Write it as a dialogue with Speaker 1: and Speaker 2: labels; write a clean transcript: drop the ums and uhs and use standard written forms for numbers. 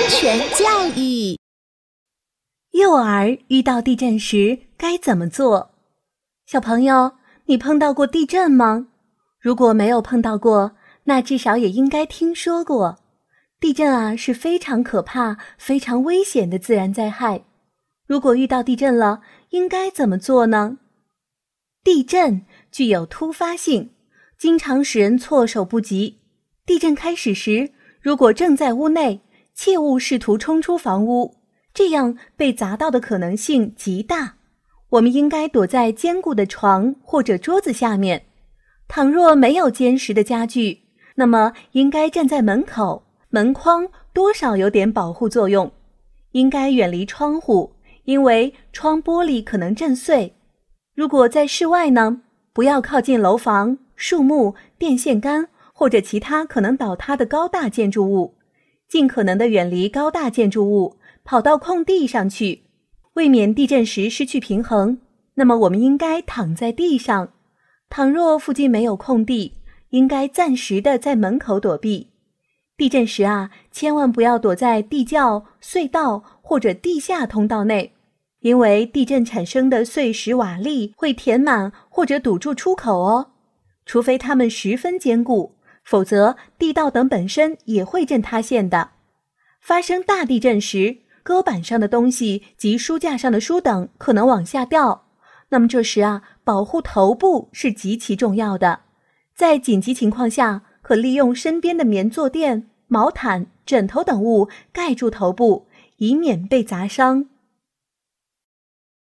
Speaker 1: 全教育。
Speaker 2: 幼儿遇到地震时该怎么做？小朋友，你碰到过地震吗？如果没有碰到过，那至少也应该听说过。地震是非常可怕、非常危险的自然灾害。如果遇到地震了，应该怎么做呢？地震具有突发性，经常使人措手不及。地震开始时，如果正在屋内，切勿试图冲出房屋，这样被砸到的可能性极大。我们应该躲在坚固的床或者桌子下面。倘若没有坚实的家具，那么应该站在门口，门框多少有点保护作用。应该远离窗户，因为窗玻璃可能震碎。如果在室外呢，不要靠近楼房、树木、电线杆或者其他可能倒塌的高大建筑物，尽可能的远离高大建筑物，跑到空地上去。为免地震时失去平衡，那么我们应该躺在地上。倘若附近没有空地，应该暂时的在门口躲避。地震时千万不要躲在地窖、隧道或者地下通道内，因为地震产生的碎石瓦砾会填满或者堵住出口哦。除非它们十分坚固，否则地道等本身也会震塌陷的。发生大地震时，搁板上的东西及书架上的书等可能往下掉，那么这时保护头部是极其重要的。在紧急情况下，可利用身边的棉坐垫、毛毯、枕头等物盖住头部，以免被砸伤。